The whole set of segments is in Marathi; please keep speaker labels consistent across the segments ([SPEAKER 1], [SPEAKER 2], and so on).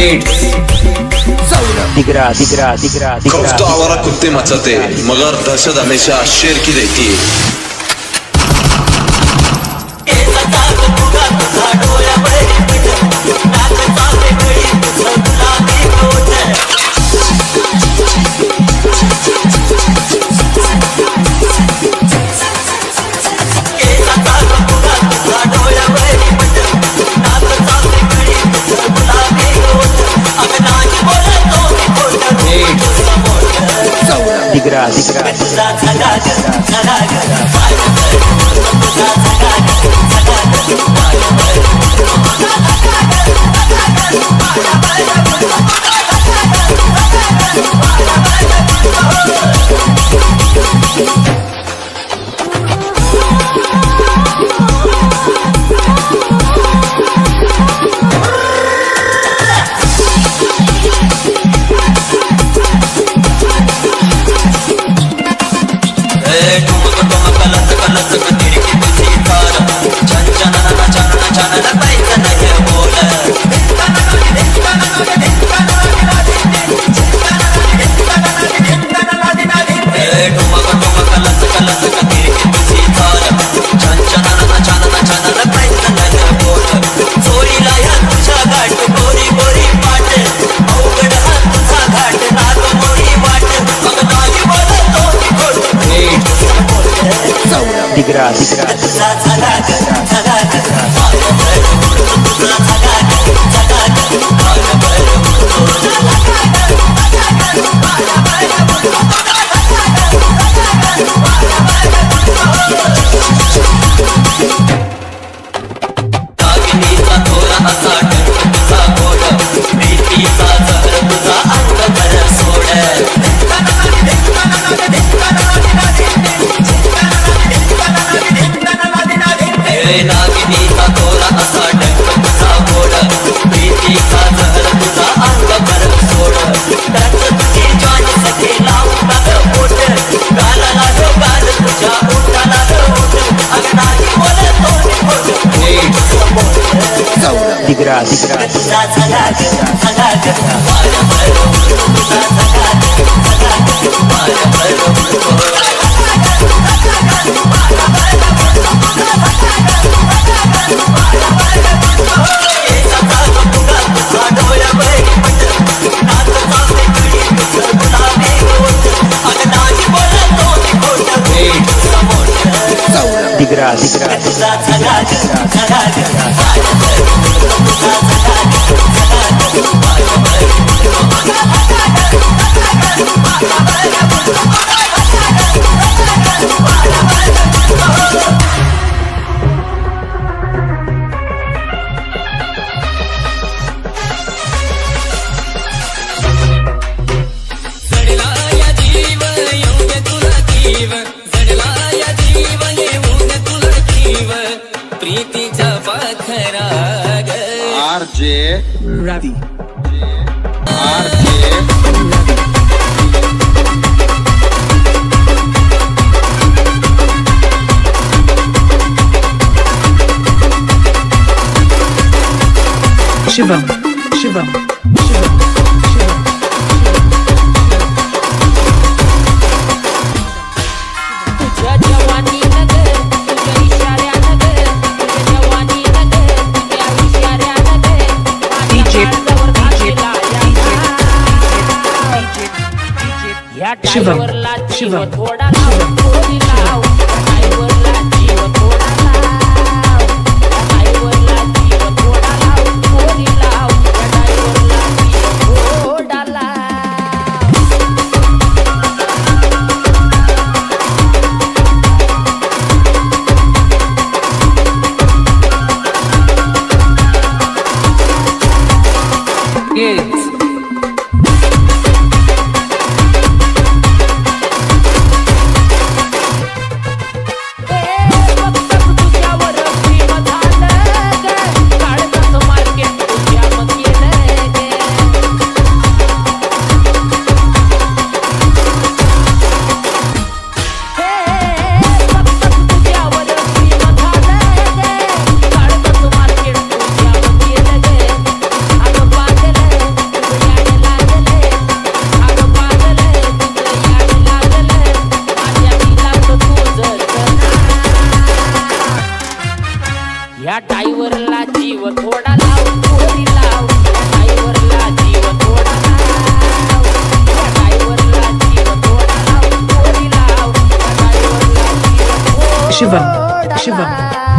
[SPEAKER 1] خفت وراك كنت ما تطير مغارة شد همیشه شیر کی دیتی
[SPEAKER 2] Ravi. Shivam. Shivam.
[SPEAKER 3] Shivam Shivam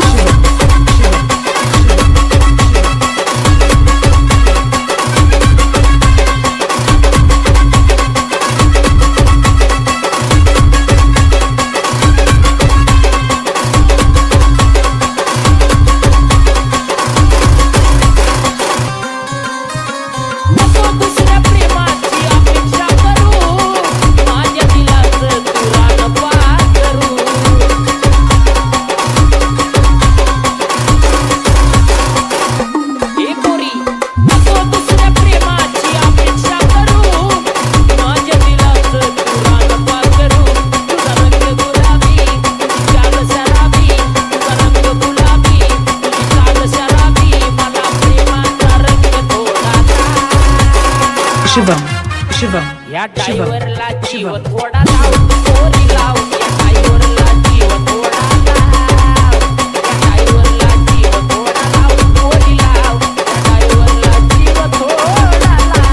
[SPEAKER 3] Shivam Shivam
[SPEAKER 2] या ड्रायव्हरला जीव थोडा लाव पोरी लाव या ड्रायव्हरला जीव थोडा लाव या ड्रायव्हरला जीव थोडा लाव पोरी लाव या ड्रायव्हरला जीव थोडा लाव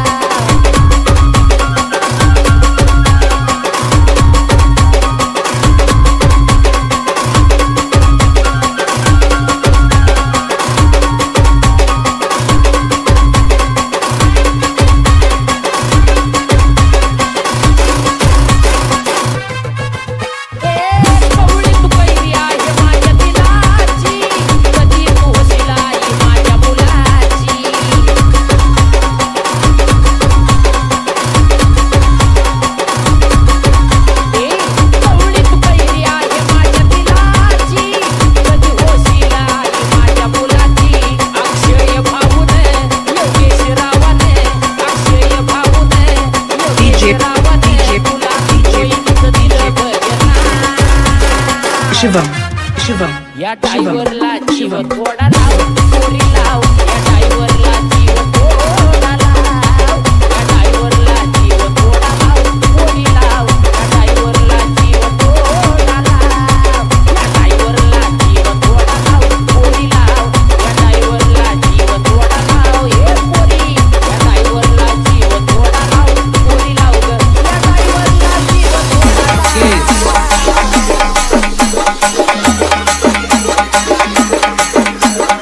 [SPEAKER 3] शिवम शिवम
[SPEAKER 2] या ड्रायव्हरला जीव थोडा लाव पोरी लाव या ड्रायव्हरला जीव थोडा लाव या ड्रायव्हरला जीव थोडा लाव पोरी लाव या ड्रायव्हरला जीव थोडा लाव या ड्रायव्हरला जीव थोडा लाव पोरी लाव या ड्रायव्हरला जीव थोडा लाव हे पोरी या ड्रायव्हरला जीव थोडा लाव पोरी लाव ग या ड्रायव्हरला जीव थोडा लाव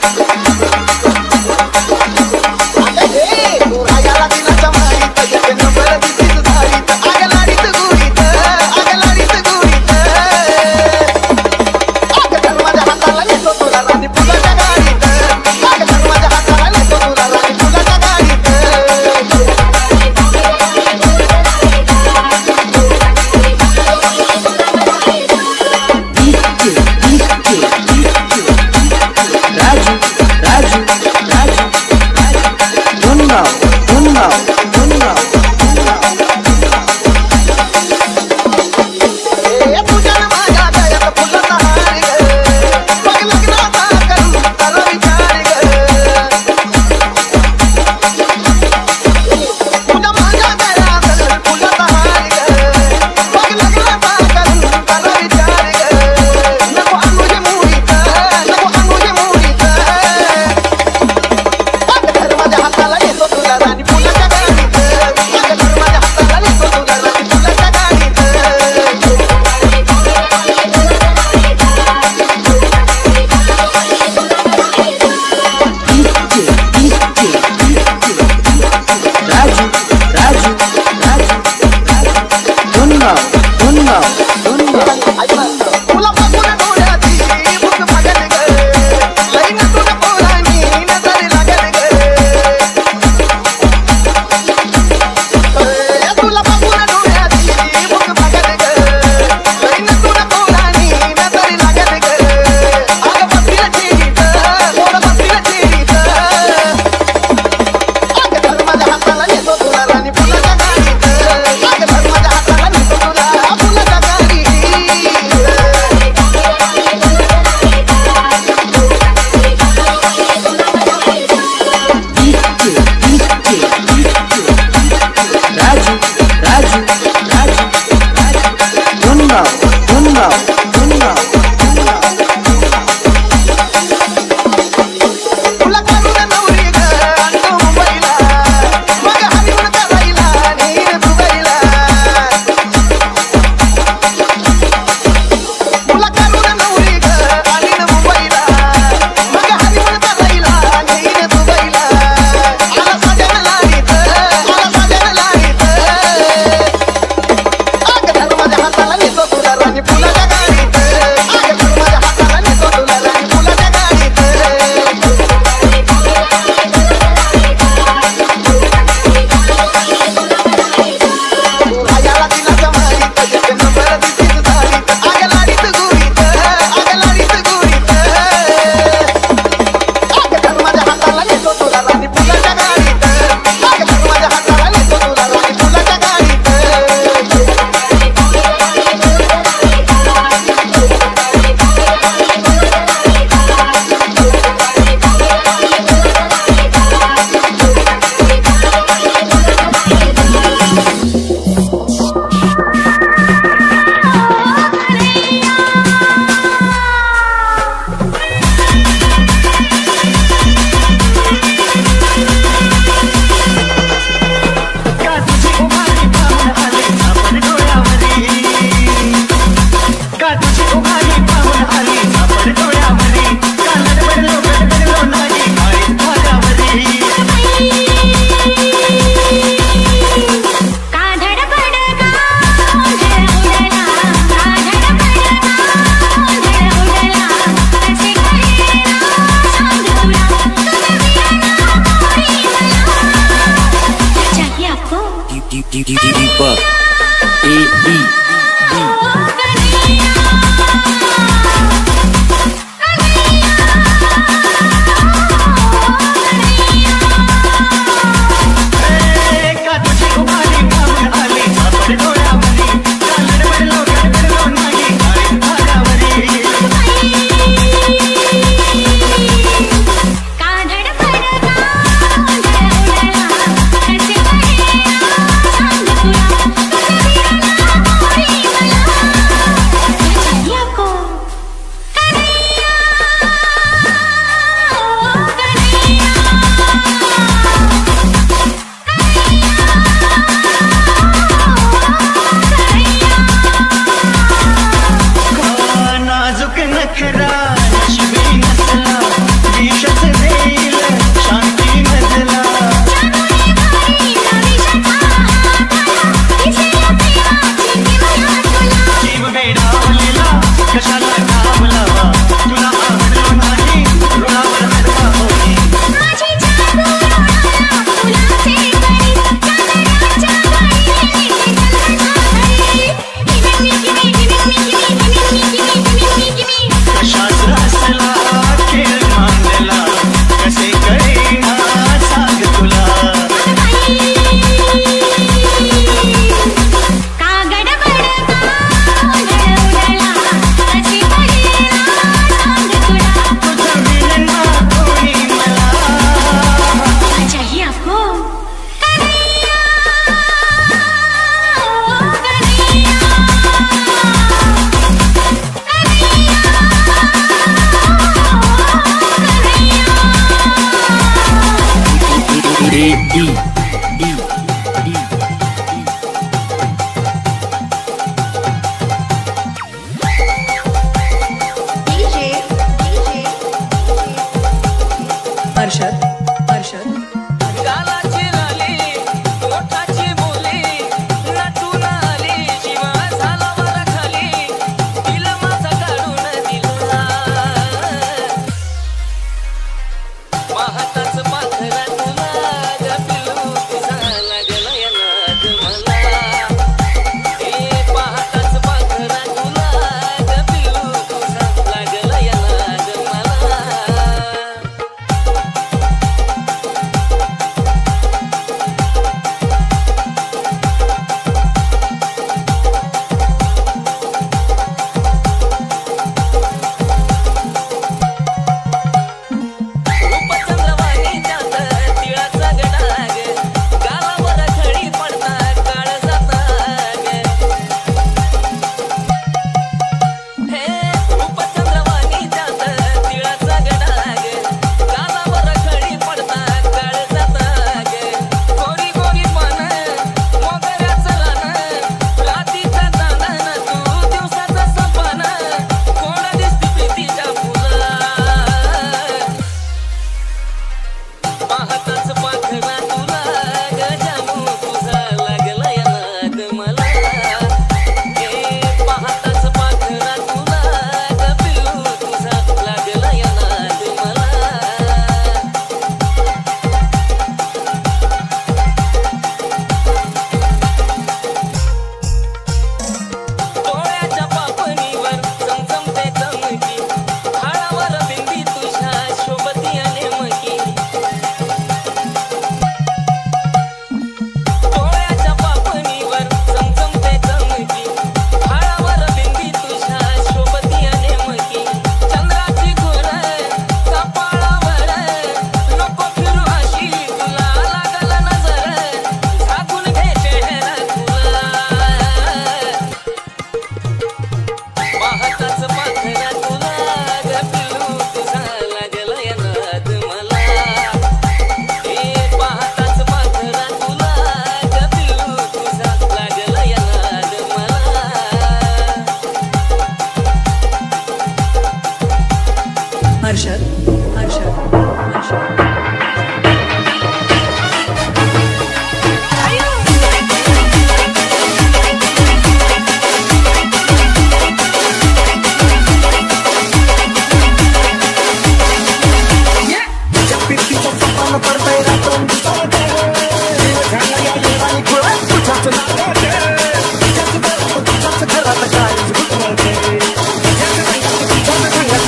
[SPEAKER 4] Deepak AD
[SPEAKER 5] Thank you.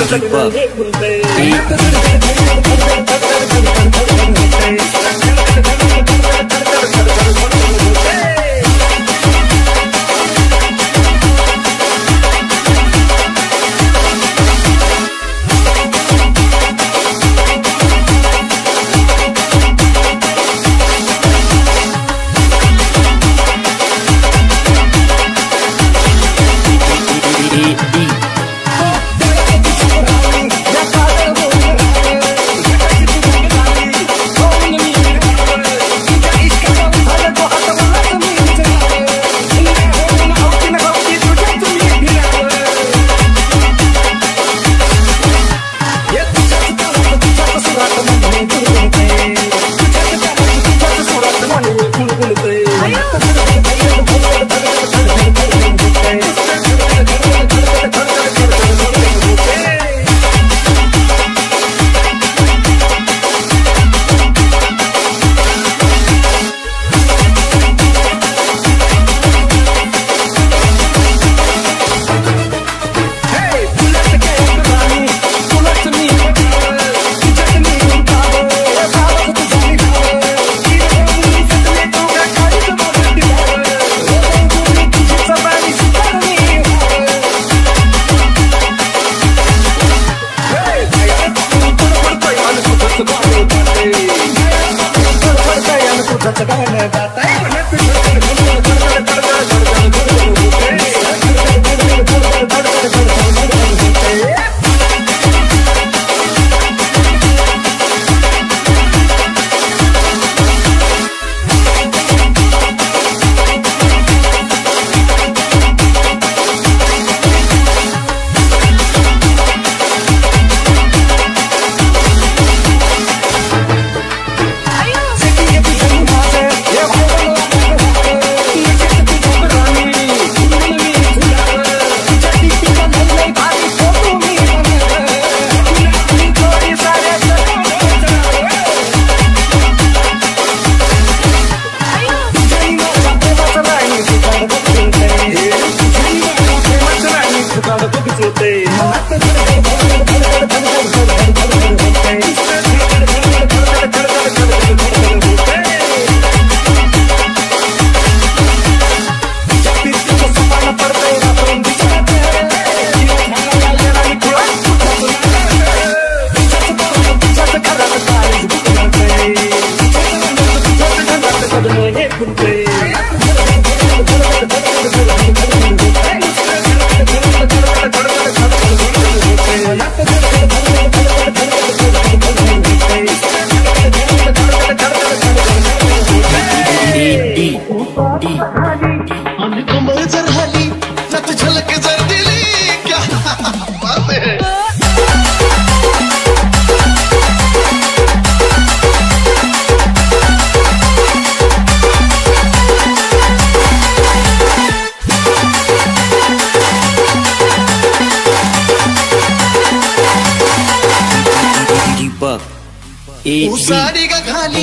[SPEAKER 5] Sari का खाली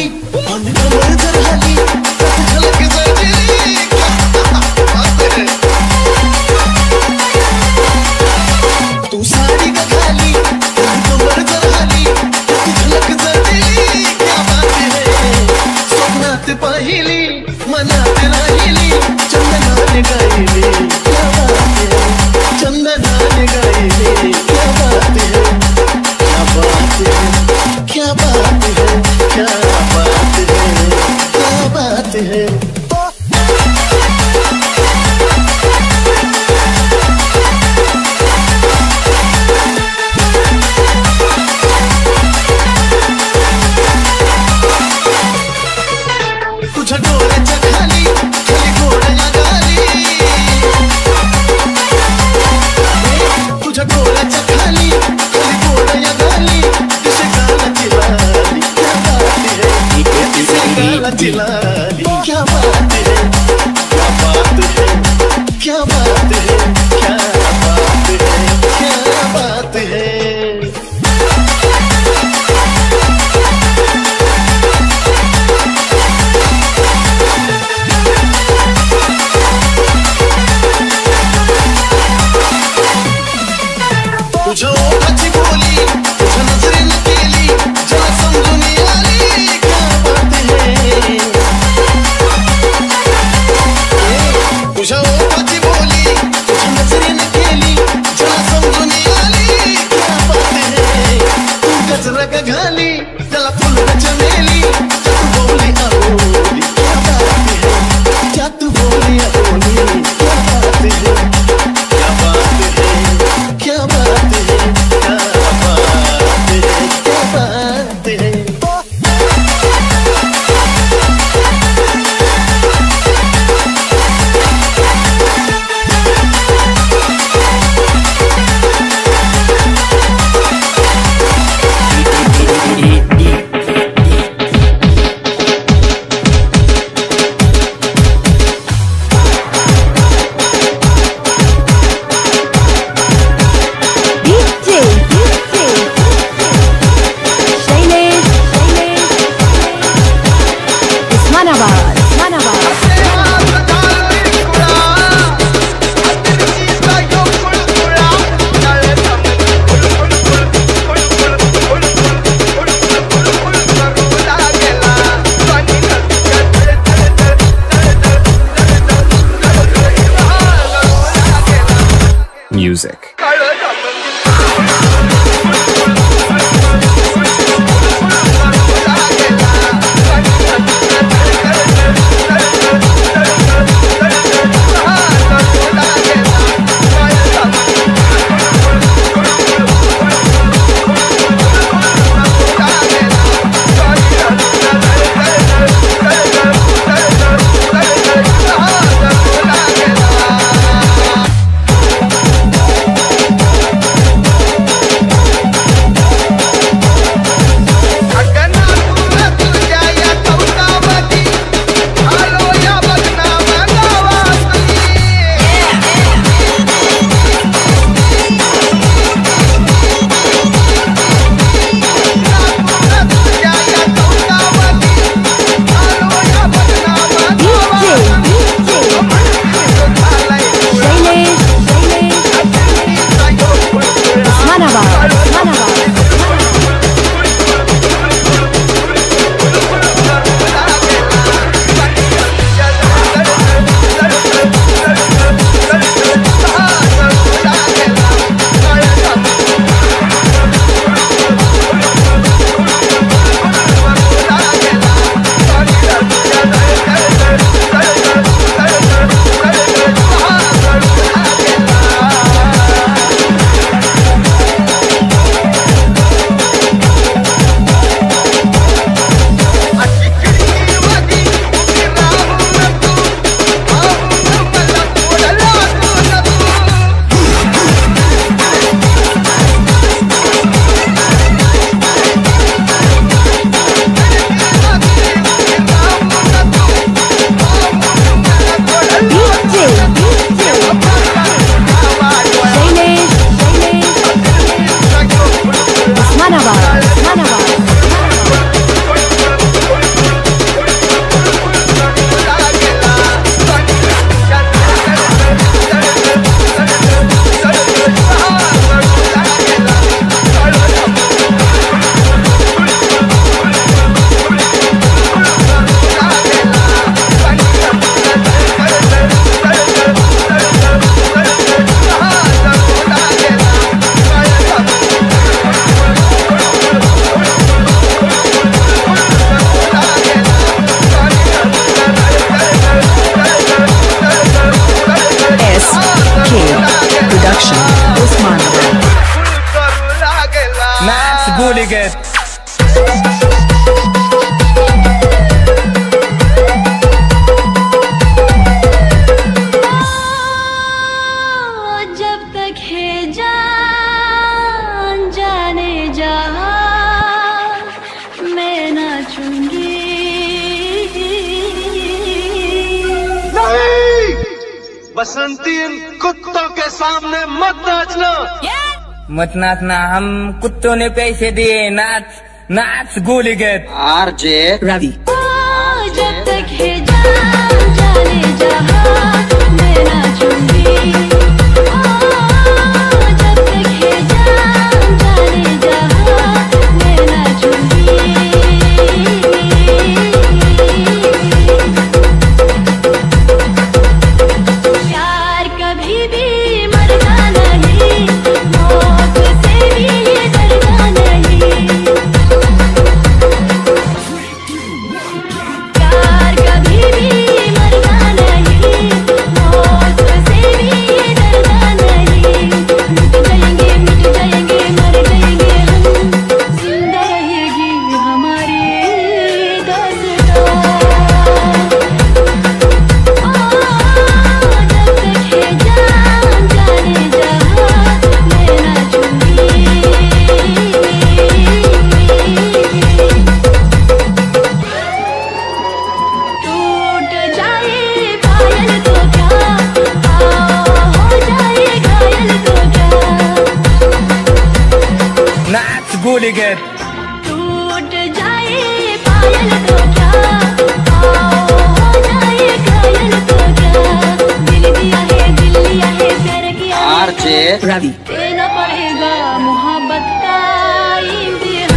[SPEAKER 5] जर हाली झलक जर दिली तू साड़ी का खाली कमर जर हाली झलक जर दिली क्या बात है स्वप्नात पाहिली मनात राहिली चंदनाने गायली क्या बात है चंदनाने गायली क्या बात है क्या बात है क्या बात है क्या
[SPEAKER 4] Music.
[SPEAKER 5] बसंती इन कुत्तों के सामने मत नाचना।
[SPEAKER 6] मत नाचना, हम कुत्तों ने पैसे दिए, नाच नाच गोली गेट।
[SPEAKER 4] RJ
[SPEAKER 3] Ravi.
[SPEAKER 2] जब तक है जाने जहां मैं नाचूंगी। जब तक है जाने जहां मैं नाचूंगी। प्यार कभी भी मरना नहीं, मौत से भी डरना नहीं। प्यार कभी भी मरना नहीं।
[SPEAKER 6] डुप्लीकेट।
[SPEAKER 7] टूट जाए पायल तो क्या, हो जाए घायल तो क्या, दिल दिया है प्यार किया
[SPEAKER 4] आरजे
[SPEAKER 3] Ravi.
[SPEAKER 7] देना पड़ेगा मोहब्बत का इम्तिहान।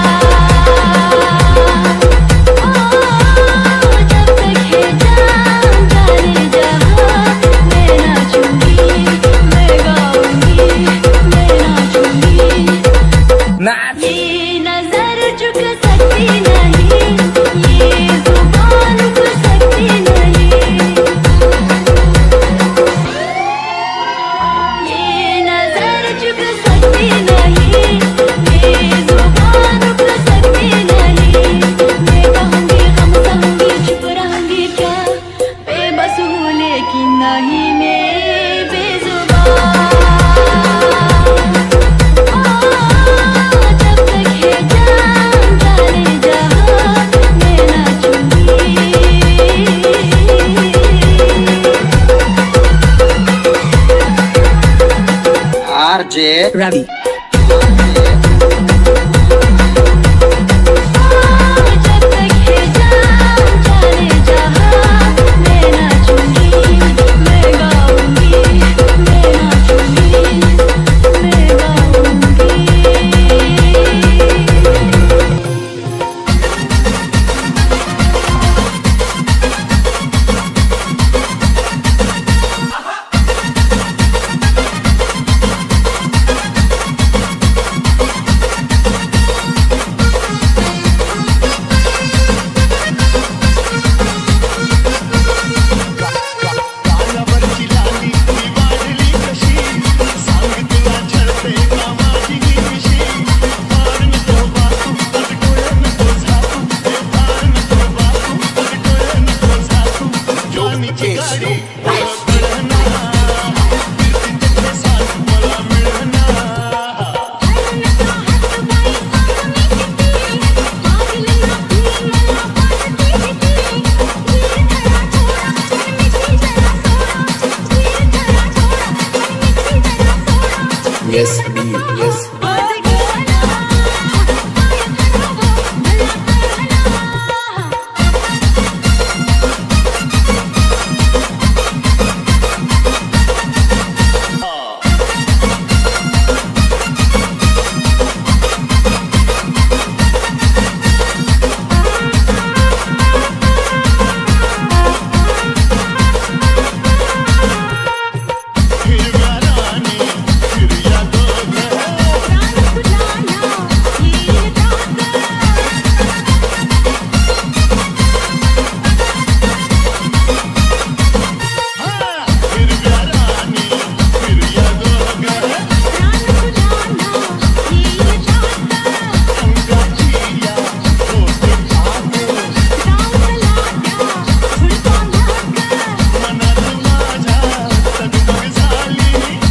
[SPEAKER 7] जब तक है जान जाने जहां, मैं नाचूंगी, मैं गाऊंगी, मैं नाचूंगी।
[SPEAKER 6] नाच।
[SPEAKER 7] ये नजर झुक सकती नहीं, ये जुबान रुक सकती नहीं, ये नजर झुक सकती नहीं, ये जुबान रुक सकती नहीं। मैं कहूँगी हम सहूँगी चुप रहूँगी क्या, बेबस हूँ लेकिन नहीं मैं बेजुबान। जब तक है जान जाने जहां, मैं नाचूंगी।
[SPEAKER 4] RJ
[SPEAKER 3] Ravi.
[SPEAKER 7] जब तक है जान जाने जहां, मैं नाचूंगी, मैं गाऊंगी, मैं नाचूंगी, मैं गाऊंगी।
[SPEAKER 5] कानावरची लाली ही वाढली कशी, सांग तुला छळते का माझी ही मिशी. फार नको बाकू अग डोळे नको झाकू, हे फार नको बाकू अग डोळे नको झाकू. जोनीची गाडी मला मिळना, फिरतीचे सांग मला मिळना.
[SPEAKER 4] yes B yes
[SPEAKER 5] हिरव्या राणी फिरूया दोघं, हिरव्या राणी फिरूया दोघं. अंगाची या होते आग, मनात माझ्या तगमग झाली,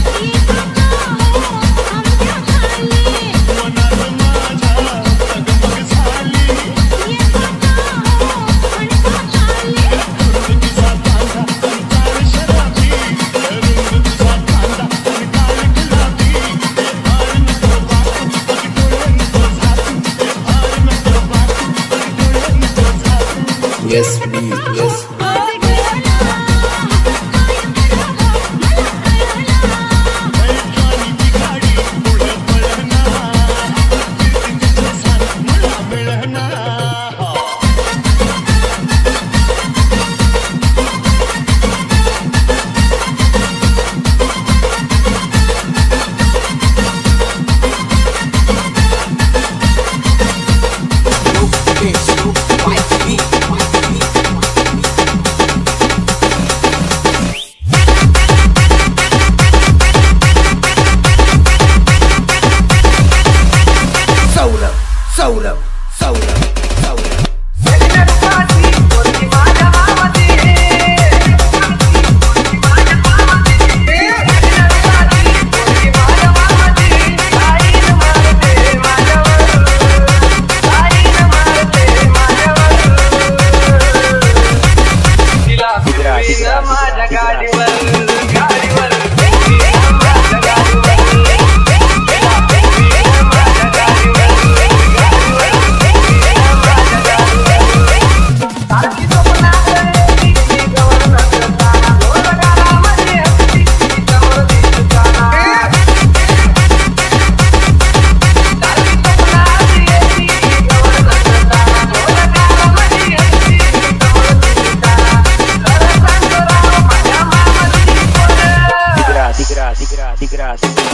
[SPEAKER 5] मनात माझ्या तगमग झाली. रंग तुझा कांदा आणि काळ शराबी, रंग तुझा कांदा आणि काळ गुलाबी. हे फार नको बाकू अग डोळे नको झाकू, हे फार नको बाकू अग डोळे नको झाकू.
[SPEAKER 4] yes B yes
[SPEAKER 5] बैठणीची गाडी पुढं पळना, फिरतीचे सांग मला मिळना.
[SPEAKER 6] गाडीवर
[SPEAKER 8] विकास